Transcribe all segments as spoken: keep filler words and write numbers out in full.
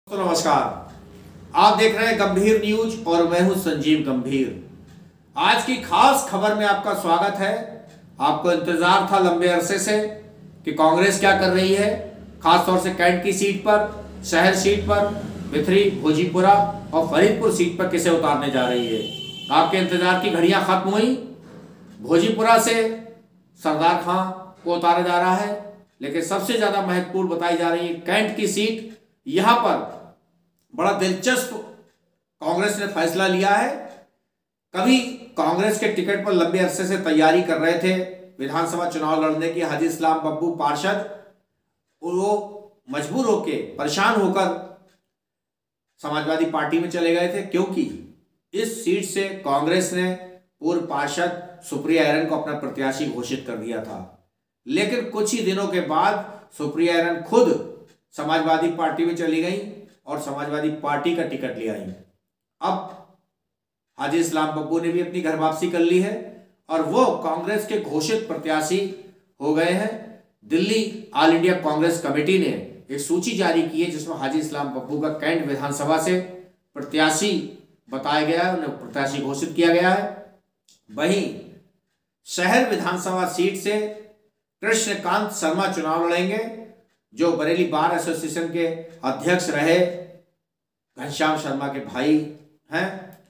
तो नमस्कार, आप देख रहे हैं गंभीर न्यूज और मैं हूं संजीव गंभीर। आज की खास खबर में आपका स्वागत है। आपको इंतजार था लंबे अरसे से कि कांग्रेस क्या कर रही है, खासतौर से कैंट की सीट पर, शहर सीट पर, बिथरी, भोजीपुरा और फरीदपुर सीट पर किसे उतारने जा रही है। आपके इंतजार की घड़ियां खत्म हुई। भोजीपुरा से सरदार खां को उतारा जा रहा है, लेकिन सबसे ज्यादा महत्वपूर्ण बताई जा रही है कैंट की सीट। यहां पर बड़ा दिलचस्प कांग्रेस ने फैसला लिया है। कभी कांग्रेस के टिकट पर लंबे अरसे से तैयारी कर रहे थे विधानसभा चुनाव लड़ने की हाजी इस्लाम बब्बू पार्षद, वो मजबूर होकर, परेशान होकर समाजवादी पार्टी में चले गए थे, क्योंकि इस सीट से कांग्रेस ने पूर्व पार्षद सुप्रिया ऐरन को अपना प्रत्याशी घोषित कर दिया था। लेकिन कुछ ही दिनों के बाद सुप्रिया ऐरन खुद समाजवादी पार्टी में चली गई और समाजवादी पार्टी का टिकट ले आई। अब हाजी इस्लाम बब्बू ने भी अपनी घर वापसी कर ली है और वो कांग्रेस के घोषित प्रत्याशी हो गए हैं। Delhi all India Congress committee ने एक सूची जारी की है जिसमें हाजी इस्लाम बब्बू का कैंट विधानसभा से प्रत्याशी बताया गया है, उन्हें प्रत्याशी घोषित किया गया है। वहीं शहर विधानसभा सीट से कृष्णकांत शर्मा चुनाव लड़ेंगे, जो बरेली बार एसोसिएशन के अध्यक्ष रहे घनश्याम शर्मा के भाई हैं।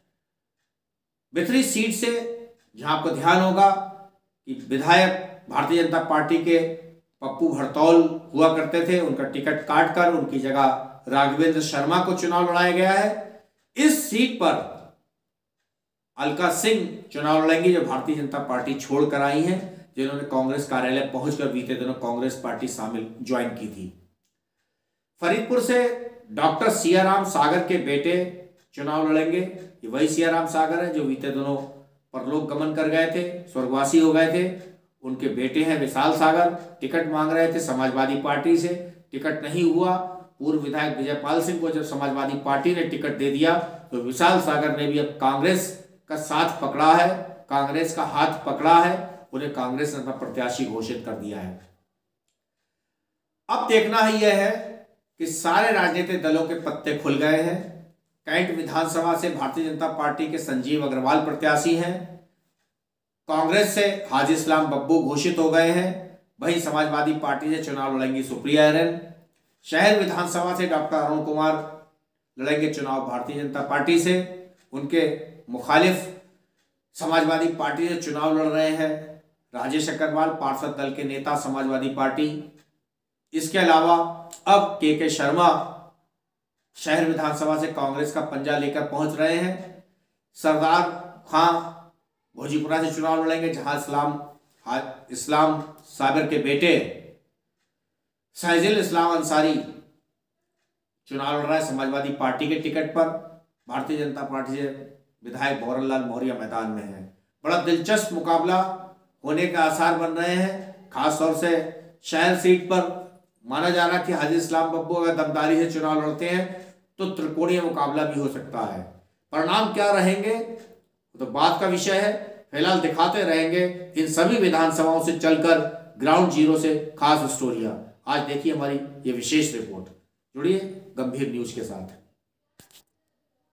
बिथरी सीट से जहां आपको ध्यान होगा कि विधायक भारतीय जनता पार्टी के पप्पू भरतौल हुआ करते थे, उनका टिकट काटकर उनकी जगह राघवेंद्र शर्मा को चुनाव लड़ाया गया है। इस सीट पर अलका सिंह चुनाव लड़ेंगी, जो भारतीय जनता पार्टी छोड़कर आई हैं, जिन्होंने कांग्रेस कार्यालय पहुंचकर बीते दिनों कांग्रेस पार्टी शामिल ज्वाइन की थी। फरीदपुर से डॉक्टर सियाराम सागर के बेटे चुनाव लड़ेंगे। ये वही सियाराम सागर है जो बीते दिनों परलोक गमन कर गए थे, स्वर्गवासी हो गए थे। उनके बेटे हैं विशाल सागर, टिकट मांग रहे थे समाजवादी पार्टी से, टिकट नहीं हुआ। पूर्व विधायक विजयपाल सिंह को जब समाजवादी पार्टी ने टिकट दे दिया तो विशाल सागर ने भी अब कांग्रेस का साथ पकड़ा है, कांग्रेस का हाथ पकड़ा है, उन्हें कांग्रेस ने अपना प्रत्याशी घोषित कर दिया है। अब देखना ही यह है कि सारे राजनीतिक दलों के पत्ते खुल गए हैं। कैंट विधानसभा से भारतीय जनता पार्टी के संजीव अग्रवाल प्रत्याशी हैं, कांग्रेस से हाजी इस्लाम बब्बू घोषित हो गए हैं, वहीं समाजवादी पार्टी से चुनाव लड़ेंगी सुप्रिया ऐरन। शहर विधानसभा से डॉक्टर अरुण कुमार लड़ेंगे चुनाव भारतीय जनता पार्टी से, उनके मुखालिफ समाजवादी पार्टी से चुनाव लड़ रहे हैं राजेश अग्रवाल, पार्षद दल के नेता समाजवादी पार्टी। इसके अलावा अब के के शर्मा शहर विधानसभा से कांग्रेस का पंजा लेकर पहुंच रहे हैं। सरदार खां भोजीपुरा से चुनाव लड़ेंगे, जहां इस्लाम इस्लाम सागर के बेटे सहजिल इस्लाम अंसारी चुनाव लड़ रहा है समाजवादी पार्टी के टिकट पर। भारतीय जनता पार्टी से विधायक भौरनलाल मौर्य मैदान में है। बड़ा दिलचस्प मुकाबला होने के आसार बन रहे हैं। खासतौर से शहर सीट पर माना जा रहा कि हाजी इस्लाम बब्बू अगर दमदारी से चुनाव लड़ते हैं तो त्रिकोणीय मुकाबला भी हो सकता है। परिणाम क्या रहेंगे तो बात का विषय है, फिलहाल दिखाते रहेंगे इन सभी विधानसभाओं से चलकर ग्राउंड जीरो से खास स्टोरियां। आज देखिए हमारी ये विशेष रिपोर्ट। जुड़िए गंभीर न्यूज के साथ।